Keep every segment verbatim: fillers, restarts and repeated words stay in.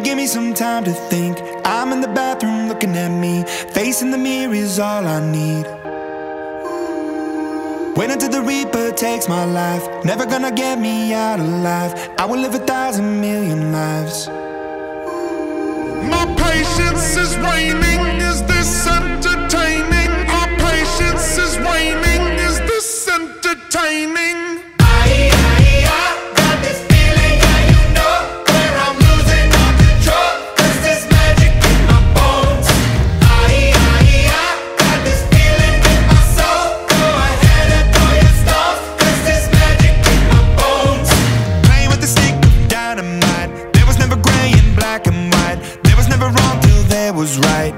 give me some time to think. I'm in the bathroom looking at me. Facing the mirror is all I need. Wait until the Reaper takes my life. Never gonna get me out alive. I will live a thousand million lives. My patience is waning. Is this entertaining? My patience is waning. Is this entertaining? Was right.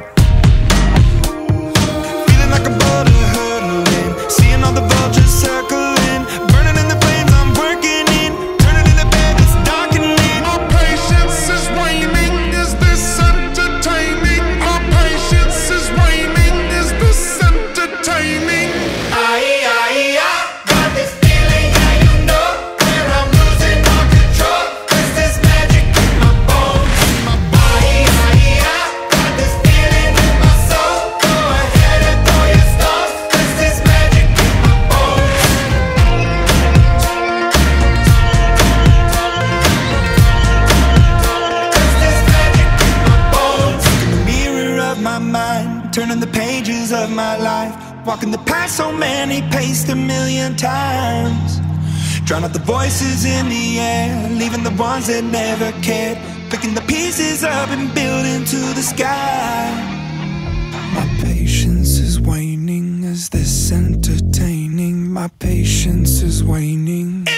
Feeling like a boulder hurtling, seeing all the vultures circling, burning in the flames I'm working in, turning in the bed it's darkening. My patience is waning. Is this entertaining? My patience is waning. Is this entertaining? I, I, I got this feeling, yeah, you know, where I'm losing all control. There's this magic in my bones. My body, I, I, I turning the pages of my life, walking the path so many paced a million times. Drown out the voices in the air, leaving the ones that never cared, picking the pieces up and building to the sky. My patience is waning. Is this entertaining? My patience is waning.